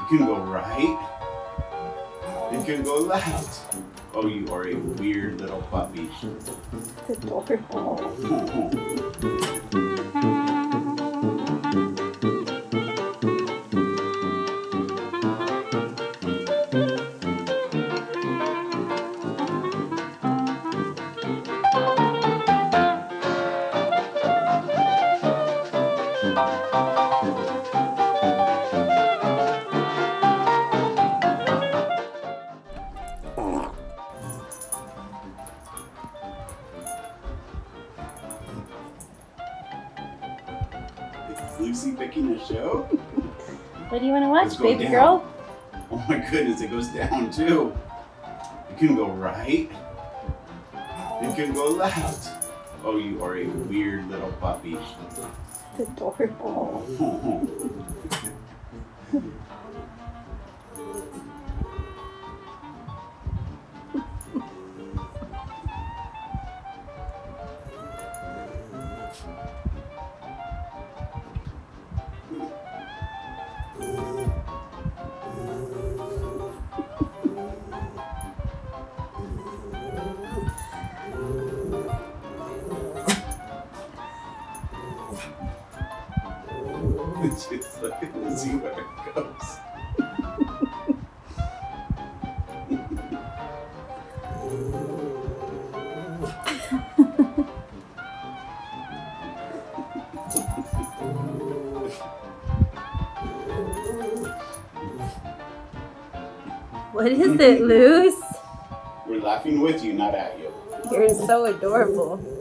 can go right. You can go left. Oh, you are a weird little puppy. It's adorable. Is Lucy picking a show? What do you want to watch, Let's go baby down. girl? Oh my goodness, it goes down too. You can go right. You can go left. Oh, you are a weird little puppy. It's adorable. Just look and see where it goes. What is it, Luz? We're laughing with you, not at you. You're so adorable.